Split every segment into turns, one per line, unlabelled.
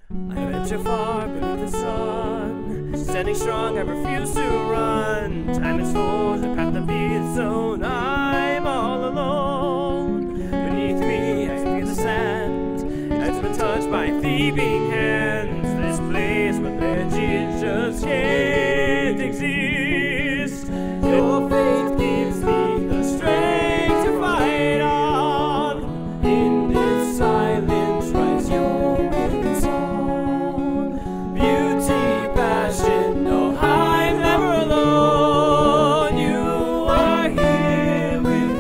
I venture far beneath the sun, standing strong, I refuse to run. Time is full, the path of peace zone, I'm all alone. Beneath me, I feel the sand, it's been touched by thieving hands. This place where legends just can't exist. Your faith gives me the strength to fight on. In this silence, rise your wind song. Beauty, passion, no, I'm never alone. You are here with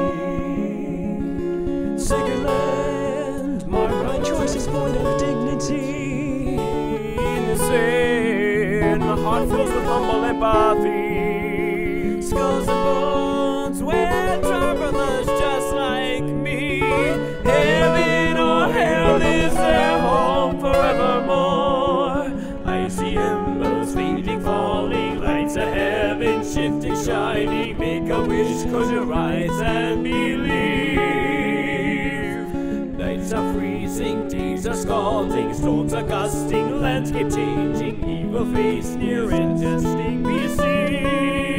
me. Sacred land, marked by choices void of dignity. In the sand, my heart fills with humble empathy. Skulls and bones, where travelers just like me. Heaven or hell is their home forevermore. I see embers fading, falling, lights of heaven shifting, shining. Make a wish, close your eyes and believe. Nights are freezing, days are scalding, storms are gusting, landscape changing, evil face near and testing, we see.